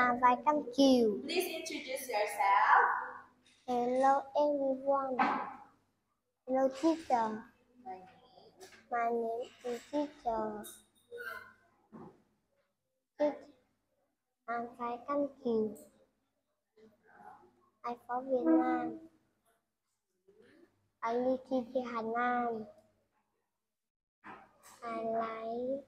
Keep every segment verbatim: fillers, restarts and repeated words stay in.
À, vài canh chiều. Please introduce yourself. Hello everyone. Hello teacher. My name. My name is teacher. Teacher. I'm vài canh chiều. I'm from Việt Nam. I live in Hà Nam. I like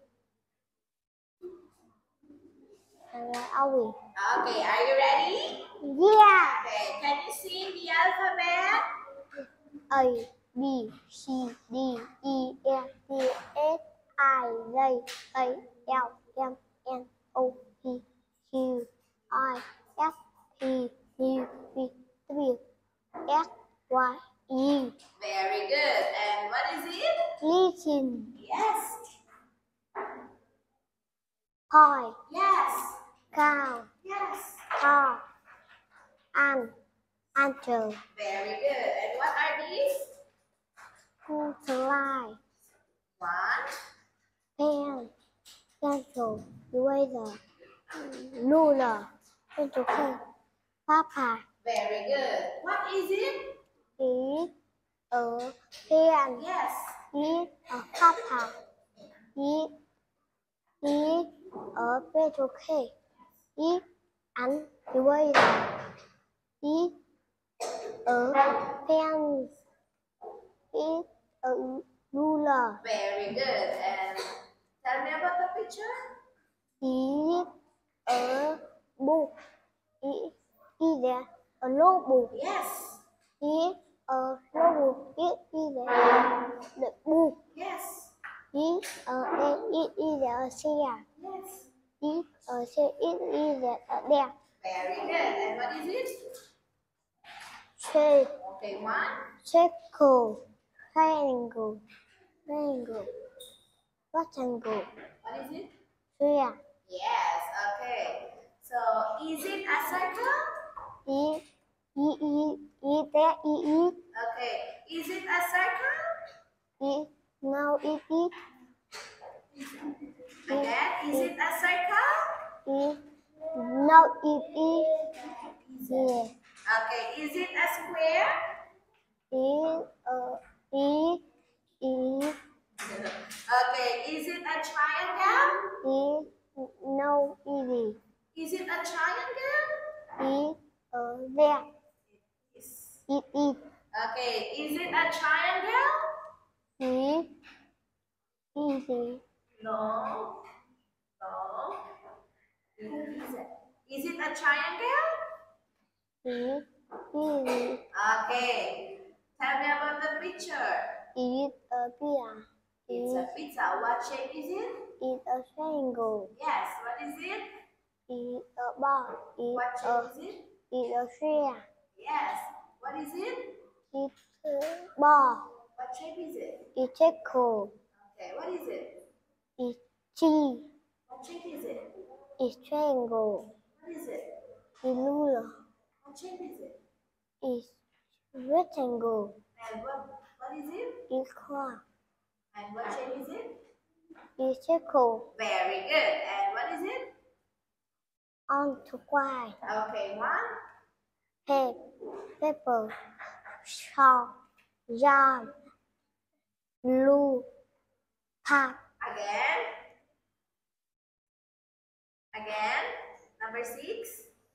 I like Owie. Okay, are you ready? Yeah. Okay, can you sing the alphabet? A, B, C, D, E, F, G, H, I, J, K, L, M, N, O, P, Q, R, S, T, U, V, W, X, Y, E. Very good. And what is it? Listen. Yes. Point. Yes. Count. Yes. Talk. And. Answer. Very good. And what are these? School slide. One. Pen. Pencil. Eraser. Ruler. Pencil case. Papa. Very good. What is it? Is a pen. Yes. Is a papa. Is is a pencil case. Is an eraser. Is a pen. Is a ruler. Very good. And tell me about the picture. Is a book. Is is there a notebook? Yes. Is a notebook? Is is there the book? Yes. Is a there is is there a chair? Yes. Is a chair? Is is there a desk? Very good. And what is it? Chair. Okay, one. Circle. Triangle. Triangle. Rectangle. What is it? Sphere. Yes. Okay. So, is it a circle? Is is is is there is is Okay. Is it a circle? is now it is Again, is it a circle? is now it is yes. Okay. Is it a square? Is uh is is Okay. Is it a triangle? is no it is Is it a triangle? is uh there Yes. it is Okay. Is it a triangle? is easy No. No. Is it, is it a triangle? is easy Okay. Tell me about the picture. is a beer It's is a pizza. What shape is it? is a triangle Yes. What is it? is a bar is What a shape is it? is a sphere Yes. What is it? is a bar What shape is it? is circle Okay. What is it? is cheese What shape is it? is triangle What is it? is ruler What shape is it? is rectangle And what what is it? is cross And what shape is it? is circle Very good. And what is it? on to white Okay. One. head paper chalk jam blue pop Again. Again. Number six.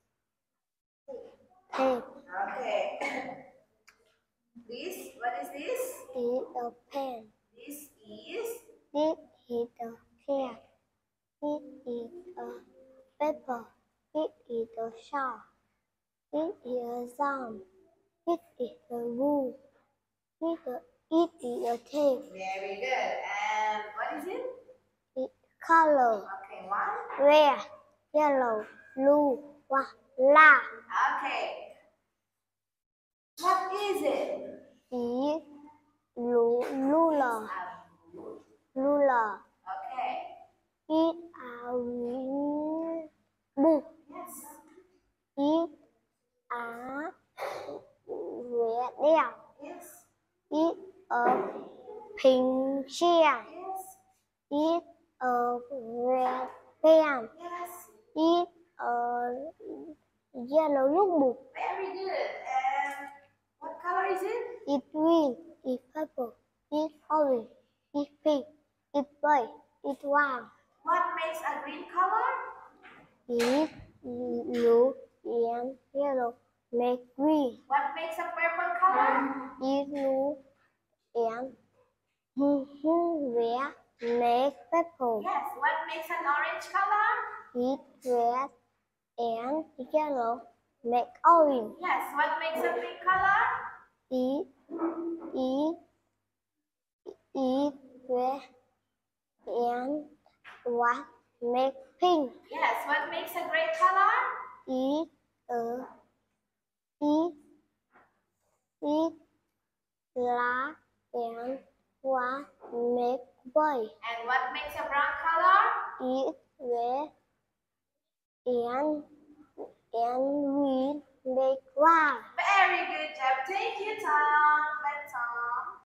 pen Okay. This. What is this? is a pen This is. this is a pen this is a paper this is a chalk this is a jam this is a glue this is a, it is a tape Very good. And what is it? it color Okay. One. red yellow blue white black Okay. What is it? is lu- ruler ruler Okay. it a green book Yes. it a red desk Yes. it a pink chair Yes. it a red pen Yes. it a yellow notebook. Very good. And what color is it? It's green. It's purple. It's orange. It's pink. It's white. It's brown. What makes a green color? It's blue and yellow make green. What makes a purple color? It's blue and red make purple. Yes. What makes an orange color? It's red and yellow make orange. Yes. What makes a pink color? It it it red and white make pink. Yes. What makes a gray color? It uh it it black and white make white. And what makes a brown color? It red and and green make brown. Very good job. Thank you, Tom.